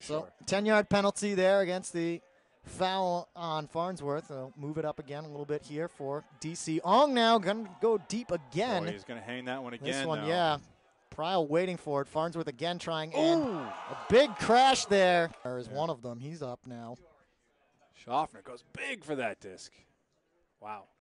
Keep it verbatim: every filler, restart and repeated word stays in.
So ten-yard penalty there against the foul on Farnsworth. They'll move it up again a little bit here for D C. Ong now going to go deep again. Oh, he's going to hang that one again. This one, though. yeah. Pryl waiting for it. Farnsworth again trying. And a big crash there. There is yeah. one of them. He's up now. Shofner goes big for that disc. Wow.